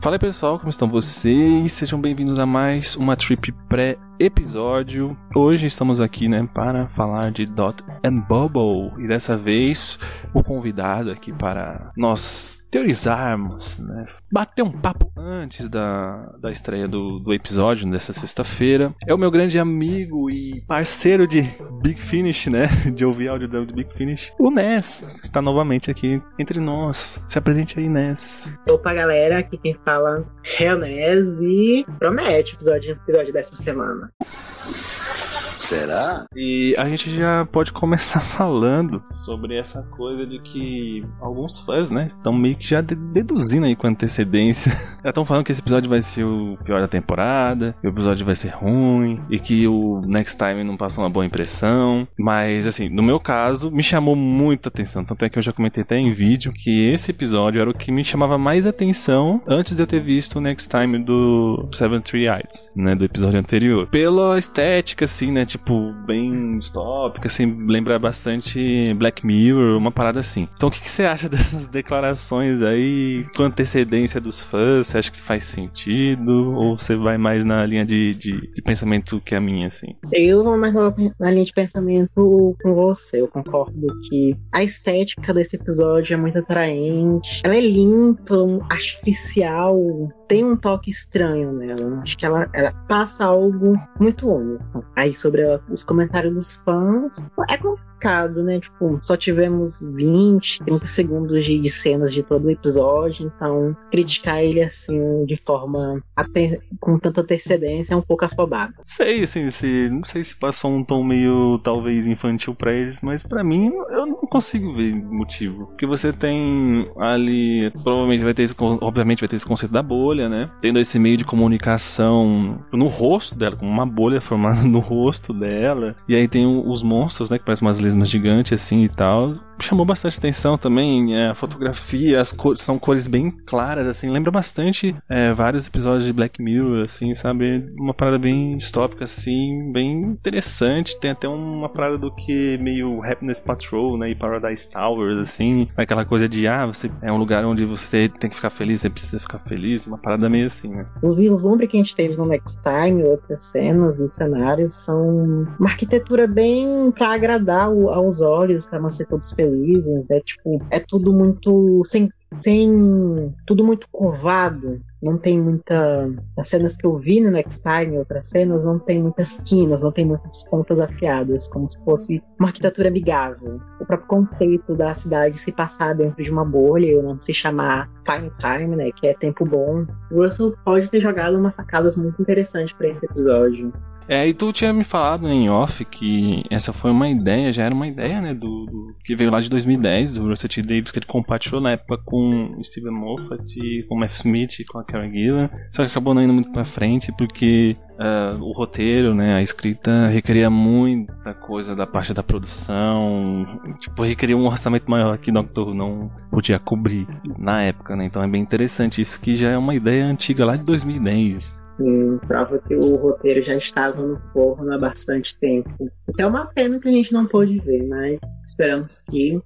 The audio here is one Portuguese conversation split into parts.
Fala aí, pessoal, como estão vocês? Sejam bem-vindos a mais uma trip pré-episódio. Hoje estamos aqui, né, para falar de Dot and Bubble. E dessa vez, o convidado aqui para nós teorizarmos, né, bater um papo antes da estreia do episódio dessa sexta-feira. É o meu grande amigo e parceiro de Big Finish, né, de ouvir áudio do Big Finish, o Ness, que está novamente aqui entre nós. Se apresente aí, Ness. Opa, galera, aqui quem fala é o Ness e promete o episódio dessa semana. Será? E a gente já pode começar falando sobre essa coisa de que alguns fãs, né, estão meio que já deduzindo aí com antecedência. Já estão falando que esse episódio vai ser o pior da temporada, que o episódio vai ser ruim e que o Next Time não passa uma boa impressão. Mas, assim, no meu caso, me chamou muita atenção. Tanto é que eu já comentei até em vídeo que esse episódio era o que me chamava mais atenção antes de eu ter visto o Next Time do Seven Tree Eyes, né, do episódio anterior. Pela estética, assim, né, tipo, bem distópica, assim, lembra bastante Black Mirror, uma parada assim. Então o que você acha dessas declarações aí com antecedência dos fãs? Você acha que faz sentido? Ou você vai mais na linha de pensamento que é a minha, assim? Eu vou mais na linha de pensamento com você. Eu concordo que a estética desse episódio é muito atraente. Ela é limpa, artificial, tem um toque estranho nela. Acho que ela passa algo muito único. Aí sobre os comentários dos fãs, é complicado, né? Tipo, só tivemos 20, 30 segundos de cenas de todo o episódio, então criticar ele assim, de forma com tanta antecedência, é um pouco afobado. Sei, assim, não sei se passou um tom meio, talvez, infantil pra eles, mas pra mim, eu não consigo ver motivo. Porque você tem ali, provavelmente vai ter obviamente vai ter esse conceito da bolha, né? Tendo esse meio de comunicação no rosto dela, como uma bolha formada no rosto dela. E aí tem os monstros, né, que parecem umas lesmas gigantes assim e tal. Chamou bastante atenção também a fotografia, as cores, são cores bem claras, assim, lembra bastante vários episódios de Black Mirror, assim, sabe? Uma parada bem distópica, assim, bem interessante. Tem até uma parada do que meio Happiness Patrol, né, e Paradise Towers, assim, aquela coisa de, você é um lugar onde você tem que ficar feliz, você precisa ficar feliz, uma parada meio assim, né? O vislumbre que a gente teve no Next Time, outras cenas do cenário, são uma arquitetura bem pra agradar aos olhos, pra manter todos felizes, tipo, é tudo muito tudo muito curvado, não tem as cenas que eu vi no Next Time, outras cenas, não tem muitas quinas, não tem muitas pontas afiadas, como se fosse uma arquitetura amigável. O próprio conceito da cidade se passar dentro de uma bolha, ou não se chamar Fine Time, né, que é tempo bom. O Russell pode ter jogado umas sacadas muito interessantes para esse episódio. E tu tinha me falado em off que essa foi uma ideia, já era uma ideia, né, do que veio lá de 2010, do Russell T. Davies, que ele compartilhou na época com o Steven Moffat, e com o Matt Smith e com a Karen Gillan, só que acabou não indo muito pra frente, porque o roteiro, né, a escrita requeria muita coisa da parte da produção, tipo, requeria um orçamento maior que Doctor Who não podia cobrir na época, né, então é bem interessante isso, que já é uma ideia antiga lá de 2010. Sim, prova que o roteiro já estava no forno há bastante tempo. Então é uma pena que a gente não pôde ver, mas esperamos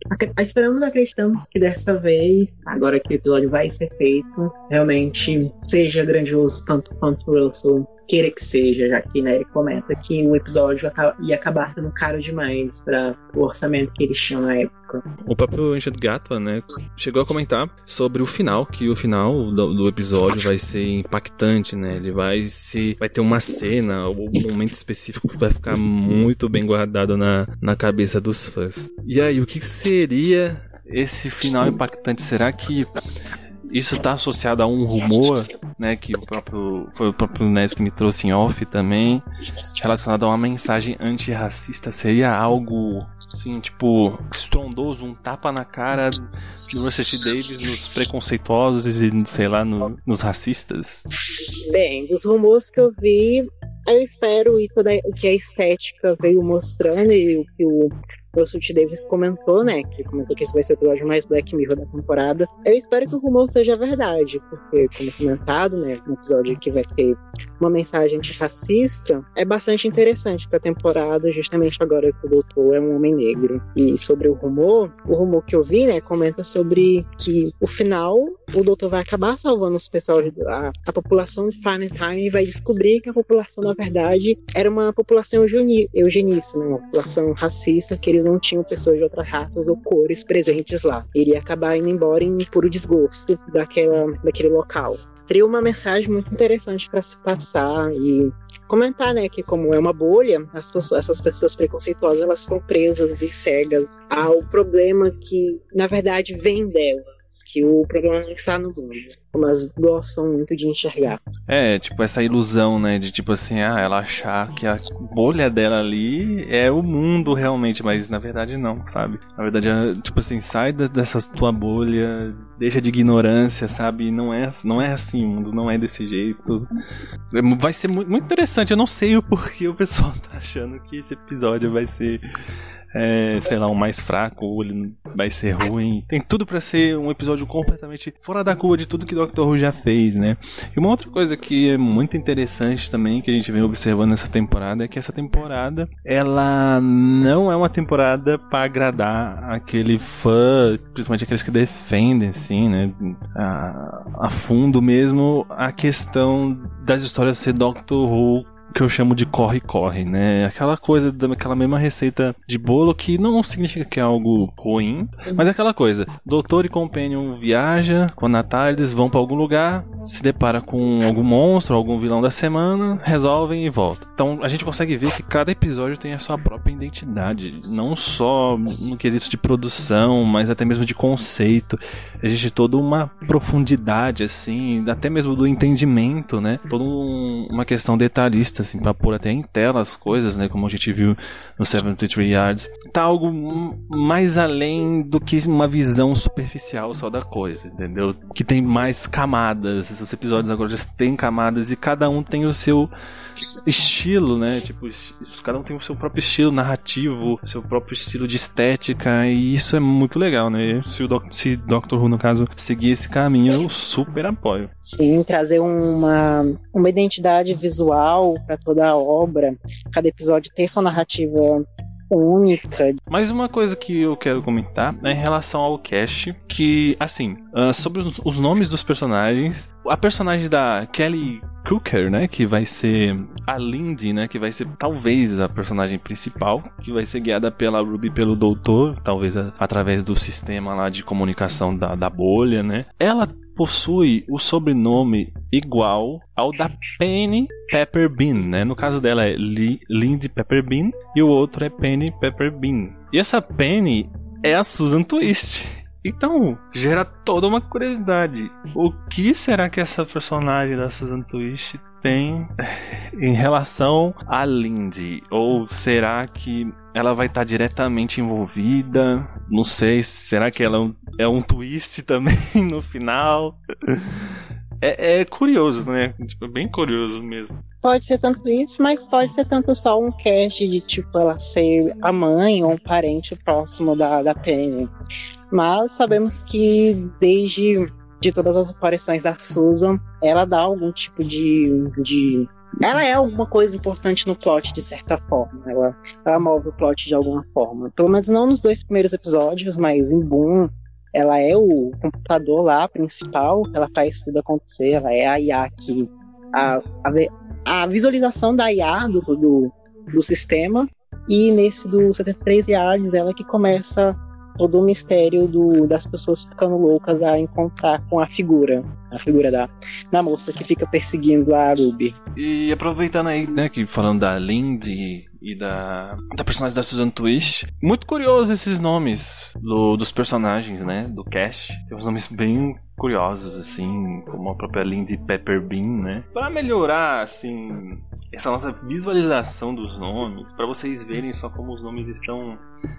acreditamos que dessa vez, agora que o episódio vai ser feito, realmente seja grandioso tanto quanto o Russell queira que seja, já que, né, ele comenta que o episódio ia acabar sendo caro demais para o orçamento que eles tinham na época. O próprio Ancient Gatwa, né, chegou a comentar sobre o final, que o final do episódio vai ser impactante, né, ele vai ter uma cena ou um momento específico que vai ficar muito bem guardado na cabeça dos fãs. E aí, o que seria esse final impactante? Será que isso está associado a um rumor, né, que foi o próprio Ness que me trouxe em off também, relacionado a uma mensagem antirracista? Seria algo, assim, tipo, estrondoso, um tapa na cara do Russell T. Davies nos preconceituosos e, sei lá, nos racistas? Bem, dos rumores que eu vi, eu espero, e toda o que a estética veio mostrando, e o que o Russell T. Davies comentou, né, que comentou que esse vai ser o episódio mais Black Mirror da temporada. Eu espero que o rumor seja verdade, porque, como comentado, né, um episódio que vai ter uma mensagem antirracista, é bastante interessante pra temporada, justamente agora que o Doutor é um homem negro. E sobre o rumor que eu vi, né, comenta sobre que o final o doutor vai acabar salvando os pessoal, a população de Farentime, e vai descobrir que a população, na verdade, era uma população eugenista, né? Uma população racista, que eles não tinham pessoas de outras raças ou cores presentes lá. Ele ia acabar indo embora em puro desgosto daquele local. Teria uma mensagem muito interessante para se passar e comentar, né, que como é uma bolha, essas pessoas preconceituosas, elas são presas e cegas ao problema que, na verdade, vem delas, que o problema não está no mundo, como elas gostam muito de enxergar. Tipo, essa ilusão, né, de tipo assim, ela achar que a bolha dela ali é o mundo realmente, mas na verdade não, sabe? Na verdade, tipo assim, sai dessa tua bolha, deixa de ignorância, sabe? Não é assim, o mundo não é desse jeito. Vai ser muito interessante, eu não sei o porquê o pessoal tá achando que esse episódio vai ser... sei lá, um mais fraco, ou ele vai ser ruim. Tem tudo pra ser um episódio completamente fora da curva de tudo que Doctor Who já fez, né? E uma outra coisa que é muito interessante também, que a gente vem observando nessa temporada, é que essa temporada, ela não é uma temporada pra agradar aquele fã, principalmente aqueles que defendem, assim, né, a fundo mesmo a questão das histórias ser Doctor Who, que eu chamo de corre-corre, né? Aquela coisa, aquela mesma receita de bolo que não significa que é algo ruim, mas é aquela coisa. Doutor e Companion viaja com a Natalis, vão pra algum lugar, se depara com algum monstro, algum vilão da semana, resolvem e voltam. Então a gente consegue ver que cada episódio tem a sua própria identidade, não só no quesito de produção, mas até mesmo de conceito. Existe toda uma profundidade, assim, até mesmo do entendimento, né? Toda uma questão detalhista, assim, pra pôr até em tela as coisas, né, como a gente viu no 73 Yards. Tá algo mais além do que uma visão superficial só da coisa, entendeu? Que tem mais camadas. Esses episódios agora já têm camadas e cada um tem o seu estilo, né, tipo, cada um tem o seu próprio estilo narrativo, o seu próprio estilo de estética, e isso é muito legal, né? Se Doctor Who, no caso, seguir esse caminho, eu super apoio. Sim, trazer uma identidade visual para toda a obra, cada episódio ter sua narrativa única. Mais uma coisa que eu quero comentar é em relação ao cast, que, assim, sobre os nomes dos personagens, a personagem da Kelly Cooker, né, que vai ser a Lindy, né, que vai ser talvez a personagem principal, que vai ser guiada pela Ruby e pelo Doutor, talvez através do sistema lá de comunicação da bolha, né. Ela possui o sobrenome igual ao da Penny Pepperbean, né? No caso dela é Lindy Pepperbean e o outro é Penny Pepperbean. E essa Penny é a Susan Twist. Então, gera toda uma curiosidade. O que será que essa personagem da Susan Twist tem em relação a Lindy? Ou será que ela vai estar diretamente envolvida? Não sei, será que ela é um twist também no final? É curioso, né? Tipo, é bem curioso mesmo. Pode ser tanto isso, mas pode ser tanto só um cast de, tipo, ela ser a mãe ou um parente próximo da Penny. Mas sabemos que desde todas as aparições da Susan, ela dá algum tipo de... Ela é alguma coisa importante no plot, de certa forma. Ela move o plot de alguma forma. Pelo menos não nos 2 primeiros episódios, mas em Boom, ela é o computador lá principal. Ela faz tudo acontecer. Ela é a IA que... A visualização da IA do sistema. E nesse do 73 Yards, ela que começa todo o mistério das pessoas ficando loucas a encontrar com a figura da moça que fica perseguindo a Ruby. E aproveitando aí, né, que falando da Lindy e da personagem da Susan Twist, muito curioso esses nomes dos personagens, né, do cast. Tem uns nomes bem curiosos, assim, como a própria Lindy Pepperbean, né? Pra melhorar, assim, essa nossa visualização dos nomes, pra vocês verem só como os nomes estão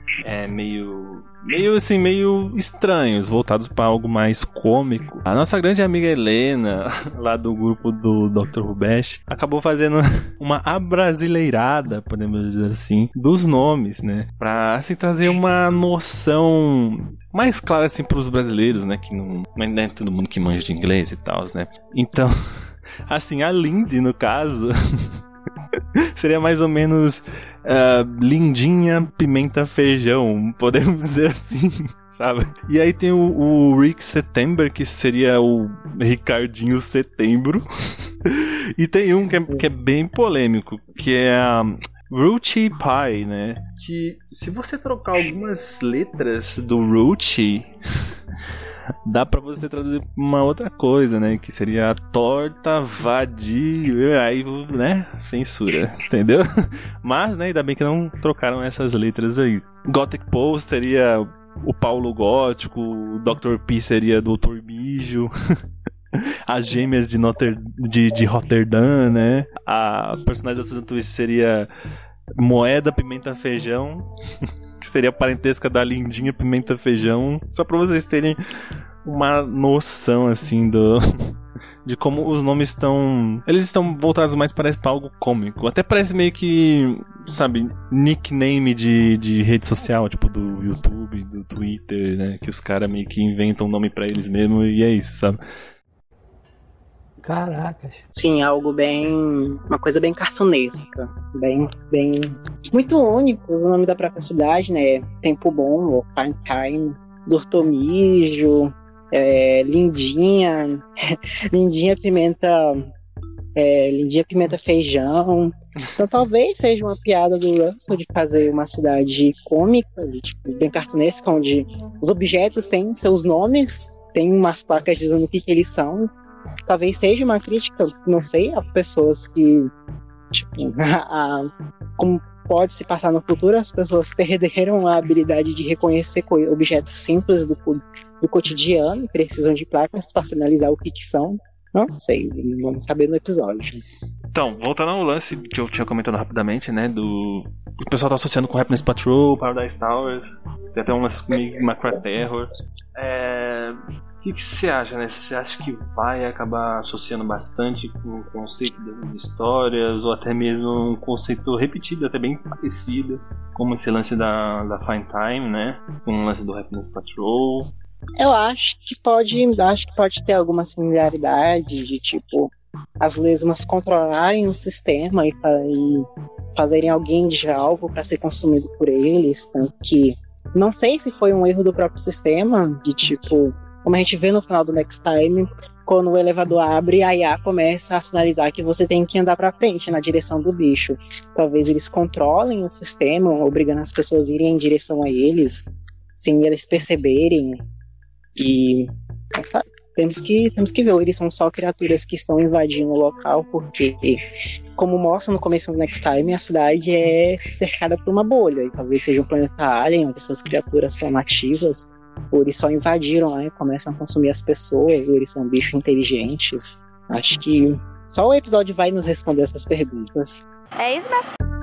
meio estranhos, voltados pra algo mais cômico. A nossa grande amiga Helena, lá do grupo do Dr. Who Bash, acabou fazendo uma abrasileirada, podemos dizer assim, dos nomes, né? Pra, assim, trazer uma noção mais clara, assim, pros brasileiros, né? Que não é todo mundo que manja de inglês e tal, né? Então, assim, a Lindy, no caso... Seria mais ou menos Lindinha, Pimenta, Feijão, podemos dizer assim, sabe? E aí tem o Rick September, que seria o Ricardinho Setembro. E tem um que é bem polêmico, que é a Ruchi Pie, né? Que se você trocar algumas letras do Ruchi, dá pra você traduzir uma outra coisa, né? Que seria a torta vadia, aí, né? Censura, entendeu? Mas, né? Ainda bem que não trocaram essas letras aí. Gothic Paul seria o Paulo Gótico, o Dr. P seria Dr. Mijo. As gêmeas de Rotterdam, né? A personagem da Susan Twist seria Moeda, Pimenta, Feijão, que seria a parentesca da Lindinha, Pimenta, Feijão. Só pra vocês terem uma noção, assim, de como os nomes estão... Eles estão voltados mais para algo cômico. Até parece meio que, sabe, nickname de rede social, tipo do YouTube, do Twitter, né? Que os caras meio que inventam nome pra eles mesmos e é isso, sabe? Caracas. Sim, algo bem... Uma coisa bem cartunesca. Bem... Muito único. O nome da própria cidade, né? Tempo Bom, ou Fine Time. Dortomijo. Lindinha. Lindinha Pimenta... Lindinha Pimenta Feijão. Então talvez seja uma piada do Russell de fazer uma cidade cômica, tipo, bem cartunesca, onde os objetos têm seus nomes, tem umas placas dizendo o que eles são. Talvez seja uma crítica, não sei, a pessoas que, tipo, como pode se passar no futuro, as pessoas perderam a habilidade de reconhecer objetos simples do cotidiano e precisam de placas para sinalizar o que são. Não sei, vamos saber no episódio. Então, voltando ao lance que eu tinha comentado rapidamente, né, o pessoal tá associando com Happiness Patrol, Paradise Towers, tem até um lance comigo, Macra Terror. O que você acha, né? Você acha que vai acabar associando bastante com o conceito das histórias, ou até mesmo um conceito repetido, até bem parecido, como esse lance da Fine Time, né? Com o lance do Happiness Patrol? Eu acho que pode ter alguma similaridade de, tipo, as lesmas controlarem o sistema e fazerem alguém de algo para ser consumido por eles, tanto que não sei se foi um erro do próprio sistema, de tipo... Como a gente vê no final do Next Time, quando o elevador abre, a IA começa a sinalizar que você tem que andar pra frente, na direção do bicho. Talvez eles controlem o sistema, obrigando as pessoas a irem em direção a eles, sem eles perceberem. E, sabe, temos que ver, eles são só criaturas que estão invadindo o local, porque, como mostra no começo do Next Time, a cidade é cercada por uma bolha, e talvez seja um planeta alien, onde essas criaturas são nativas, ou eles só invadiram lá e começam a consumir as pessoas, ou eles são bichos inteligentes. Acho que só o episódio vai nos responder essas perguntas. É isso, né?